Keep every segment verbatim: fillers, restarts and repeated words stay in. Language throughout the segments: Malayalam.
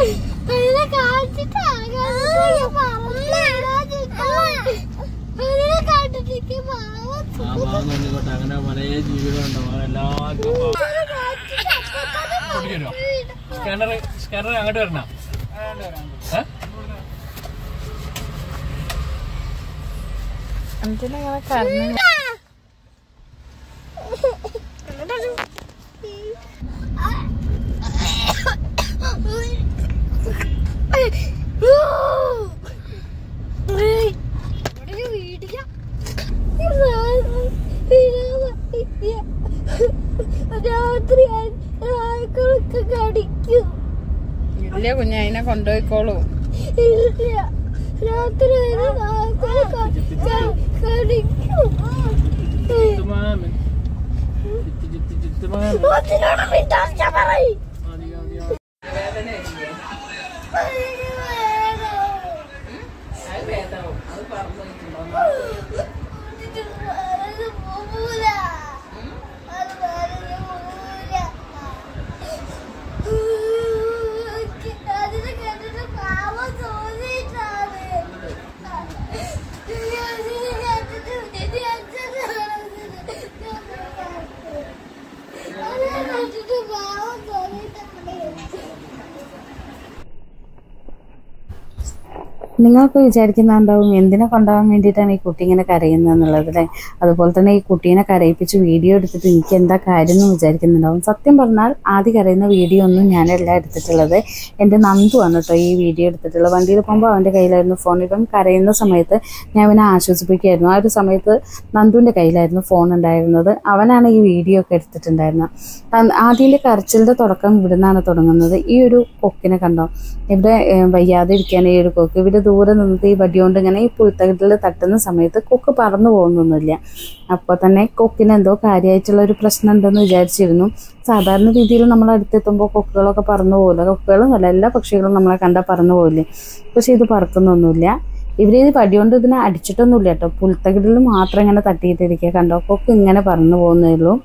അങ്ങനെ പല ജീവികളുണ്ടാവും എല്ലാവർക്കും. സ്കാനർ സ്കാനർ അങ്ങോട്ട് വരണം. എന്തിനാ കറങ്ങി ഇല്ല കുഞ്ഞ അതിനെ കൊണ്ടുപോയിക്കോളൂ. നിങ്ങൾക്ക് വിചാരിക്കുന്നുണ്ടാവും എന്തിനെ കൊണ്ടുപോകാൻ വേണ്ടിയിട്ടാണ് ഈ കുട്ടി ഇങ്ങനെ കരയുന്നത് എന്നുള്ളത് അല്ലേ. അതുപോലെ തന്നെ ഈ കുട്ടീനെ കരയിപ്പിച്ച് വീഡിയോ എടുത്തിട്ട് എനിക്ക് എന്താ കാര്യം എന്ന് വിചാരിക്കുന്നുണ്ടാവും. സത്യം പറഞ്ഞാൽ ആദ്യം കരയുന്ന വീഡിയോ ഒന്നും ഞാനല്ല എടുത്തിട്ടുള്ളത്. എൻ്റെ നന്ദുവാണ് കേട്ടോ ഈ വീഡിയോ എടുത്തിട്ടുള്ളത്. വണ്ടിയിൽ പോകുമ്പോൾ അവൻ്റെ കയ്യിലായിരുന്നു ഫോൺ. ഇപ്പം കരയുന്ന സമയത്ത് ഞാൻ അവനെ ആശ്വസിപ്പിക്കുകയായിരുന്നു. ആ ഒരു സമയത്ത് നന്ദുവിൻ്റെ കയ്യിലായിരുന്നു ഫോൺ ഉണ്ടായിരുന്നത്. അവനാണ് ഈ വീഡിയോ ഒക്കെ എടുത്തിട്ടുണ്ടായിരുന്നത്. ആദ്യത്തെ കരച്ചിലിൻ്റെ തുടക്കം ഇവിടെ നിന്നാണ് തുടങ്ങുന്നത്. ഈ ഒരു കൊക്കിനെ കണ്ടോ, ഇവിടെ വയ്യാതെ ഇരിക്കാൻ ഈ ഒരു കൊക്ക് ഇവിടെ ദൂരെ നിന്നിട്ട് ഈ വടി കൊണ്ട് ഇങ്ങനെ ഈ പുൽത്തകിട്ടിൽ തട്ടുന്ന സമയത്ത് കൊക്ക് പറന്നു പോകുന്നൊന്നുമില്ല. അപ്പോൾ തന്നെ കൊക്കിന് എന്തോ കാര്യമായിട്ടുള്ള ഒരു പ്രശ്നം ഉണ്ടെന്ന് വിചാരിച്ചിരുന്നു. സാധാരണ രീതിയിൽ നമ്മൾ അടുത്തെത്തുമ്പോൾ കൊക്കുകളൊക്കെ പറന്നു പോകില്ല. കൊക്കുകളും അല്ല, എല്ലാ പക്ഷികളും നമ്മളെ കണ്ടാൽ പറന്നു പോകില്ലേ. പക്ഷെ ഇത് പറക്കുന്നൊന്നുമില്ല. ഇവർ ഇത് വടി കൊണ്ട് ഇതിനെ അടിച്ചിട്ടൊന്നുമില്ല കേട്ടോ. പുൽത്തകിട്ടിൽ മാത്രം ഇങ്ങനെ തട്ടിയിട്ടിരിക്കുക. കണ്ടോ, കൊക്ക് ഇങ്ങനെ പറന്നു പോകുന്നേ ഉള്ളൂ.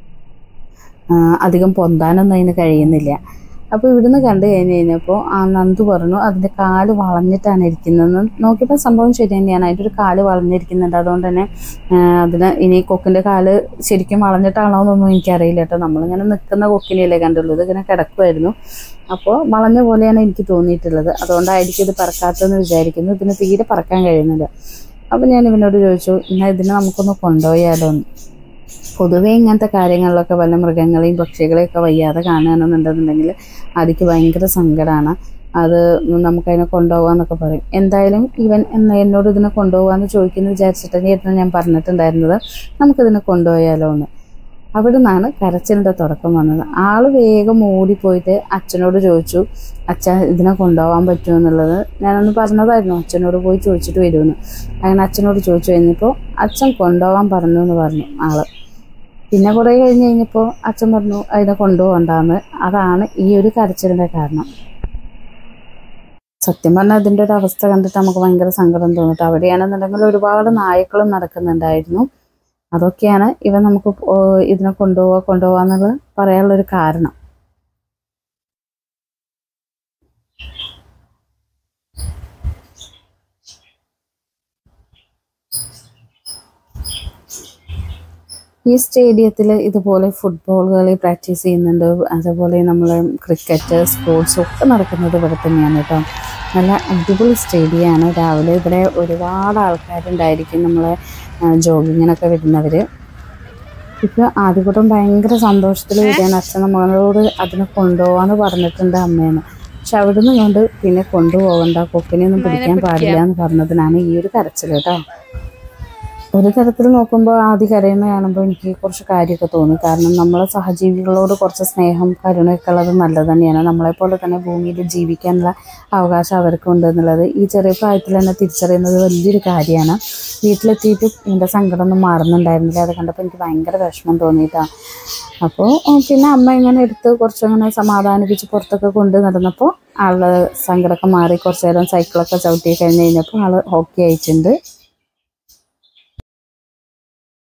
അധികം പൊന്താനൊന്നും അതിന് കഴിയുന്നില്ല. അപ്പോൾ ഇവിടുന്ന് കണ്ടു കഴിഞ്ഞ് കഴിഞ്ഞപ്പോൾ ആ നന്ദു പറഞ്ഞു അതിൻ്റെ കാല് വളഞ്ഞിട്ടാണ് ഇരിക്കുന്നതെന്ന്. നോക്കിയപ്പോൾ സംഭവം ശരി തന്നെയാണ്. അതിൻ്റെ ഒരു കാല് വളഞ്ഞിരിക്കുന്നുണ്ട്. അതുകൊണ്ട് തന്നെ അതിന് ഇനി കൊക്കിൻ്റെ കാല് ശരിക്കും വളഞ്ഞിട്ടാണോ എന്നൊന്നും എനിക്കറിയില്ല കേട്ടോ. നമ്മളിങ്ങനെ നിൽക്കുന്ന കൊക്കിനെയല്ലേ കണ്ടുള്ളൂ. ഇതിങ്ങനെ കിടക്കുമായിരുന്നു. അപ്പോൾ വളഞ്ഞ പോലെയാണ് എനിക്ക് തോന്നിയിട്ടുള്ളത്. അതുകൊണ്ടായിരിക്കും ഇത് പറക്കാത്തതെന്ന് വിചാരിക്കുന്നു. ഇതിന് തീരെ പറക്കാൻ കഴിയുന്നില്ല. അപ്പോൾ ഞാൻ ഇവനോട് ചോദിച്ചു, എന്നാൽ ഇതിനെ നമുക്കൊന്ന് കൊണ്ടുപോയാലോ എന്ന്. പൊതുവേ ഇങ്ങനത്തെ കാര്യങ്ങളിലൊക്കെ വല്ല മൃഗങ്ങളെയും പക്ഷികളെയൊക്കെ വയ്യാതെ കാണുകയാണെന്നുണ്ടെന്നുണ്ടെങ്കിൽ അതിക്ക് ഭയങ്കര സങ്കടമാണ്. അത് നമുക്കതിനെ കൊണ്ടുപോകാമെന്നൊക്കെ പറയും. എന്തായാലും ഇവൻ എന്ന എന്നോട് ഇതിനെ കൊണ്ടുപോകാമെന്ന് ചോദിക്കുന്നു വിചാരിച്ചിട്ട് തന്നെയായിരുന്നു ഞാൻ പറഞ്ഞിട്ടുണ്ടായിരുന്നത് നമുക്കിതിനെ കൊണ്ടുപോയാലോ എന്ന്. അവിടെ നിന്നാണ് കരച്ചിലിൻ്റെ തുടക്കം വന്നത്. ആൾ വേഗം ഓടിപ്പോയിട്ട് അച്ഛനോട് ചോദിച്ചു, അച്ഛ ഇതിനെ കൊണ്ടുപോകാൻ പറ്റുമോ എന്നുള്ളത്. ഞാനൊന്ന് പറഞ്ഞതായിരുന്നു അച്ഛനോട് പോയി ചോദിച്ചിട്ട് വരുമെന്ന്. അങ്ങനെ അച്ഛനോട് ചോദിച്ചു കഴിഞ്ഞപ്പോൾ അച്ഛൻ കൊണ്ടുപോകാൻ പറഞ്ഞു എന്ന് പറഞ്ഞു ആൾ. പിന്നെ കുറേ കഴിഞ്ഞ് കഴിഞ്ഞപ്പോൾ അച്ഛൻ പറഞ്ഞു അതിനെ കൊണ്ടുപോകണ്ടാന്ന്. അതാണ് ഈ ഒരു കരച്ചിലിൻ്റെ കാരണം. സത്യം പറഞ്ഞാൽ അതിൻ്റെ ഒരു അവസ്ഥ കണ്ടിട്ട് നമുക്ക് ഭയങ്കര സങ്കടം തോന്നിട്ട്. അവിടെയാണെന്നുണ്ടെങ്കിൽ ഒരുപാട് നായ്ക്കളും നടക്കുന്നുണ്ടായിരുന്നു. അതൊക്കെയാണ് ഇവ നമുക്ക് ഇതിനെ കൊണ്ടുപോവുക കൊണ്ടുപോകുക എന്നുള്ളത് പറയാനുള്ളൊരു കാരണം. ഈ സ്റ്റേഡിയത്തിൽ ഇതുപോലെ ഫുട്ബോൾ കളി പ്രാക്ടീസ് ചെയ്യുന്നുണ്ട്. അതുപോലെ നമ്മൾ ക്രിക്കറ്റ് സ്പോർട്സ് ഒക്കെ നടക്കുന്നത് ഇവിടെ തന്നെയാണ് കേട്ടോ. നല്ല അടിപൊളി സ്റ്റേഡിയമാണ്. രാവിലെ ഇവിടെ ഒരുപാട് ആൾക്കാരുണ്ടായിരിക്കും നമ്മളെ ജോഗിങ്ങിനൊക്കെ വരുന്നവർ. ഇപ്പോൾ ആദ്യകൂട്ടം ഭയങ്കര സന്തോഷത്തിൽ വരികയാണ്. അച്ഛൻ നമ്മളോട് അതിനെ കൊണ്ടുപോകാമെന്ന് പറഞ്ഞിട്ടുണ്ട് അമ്മേനെ. പക്ഷെ അവിടെ നിന്ന് കൊണ്ട് പിന്നെ കൊണ്ടുപോകണ്ട, കൊക്കിനെയൊന്നും പിടിക്കാൻ പാടില്ല എന്ന് പറഞ്ഞതിനാണ് ഈ ഒരു കരച്ചിൽ കേട്ടോ. ഒരു തരത്തിൽ നോക്കുമ്പോൾ ആദ്യം കരയുന്ന കാണുമ്പോൾ എനിക്ക് കുറച്ച് കാര്യമൊക്കെ തോന്നി. കാരണം നമ്മളെ സഹജീവികളോട് കുറച്ച് സ്നേഹം കരുണയൊക്കെ ഉള്ളത് നല്ലത് തന്നെയാണ്. നമ്മളെപ്പോലെ തന്നെ ഭൂമിയിൽ ജീവിക്കാനുള്ള അവകാശം അവർക്കുണ്ട് എന്നുള്ളത് ഈ ചെറിയ പ്രായത്തിൽ തന്നെ തിരിച്ചറിയുന്നത് വലിയൊരു കാര്യമാണ്. വീട്ടിലെത്തിയിട്ട് എൻ്റെ സങ്കടമൊന്നും മാറുന്നുണ്ടായിരുന്നില്ല. അത് കണ്ടപ്പോൾ എനിക്ക് ഭയങ്കര വിഷമം തോന്നിയിട്ടാണ്. അപ്പോൾ പിന്നെ അമ്മ ഇങ്ങനെ എടുത്ത് കുറച്ചങ്ങനെ സമാധാനിപ്പിച്ച് പുറത്തൊക്കെ കൊണ്ട് നടന്നപ്പോൾ ആളുടെ സങ്കടമൊക്കെ മാറി. കുറച്ച് നേരം സൈക്കിളൊക്കെ ചവിട്ടി കഴിഞ്ഞ് കഴിഞ്ഞപ്പോൾ ആൾ ഓക്കെ ആയിട്ടുണ്ട്.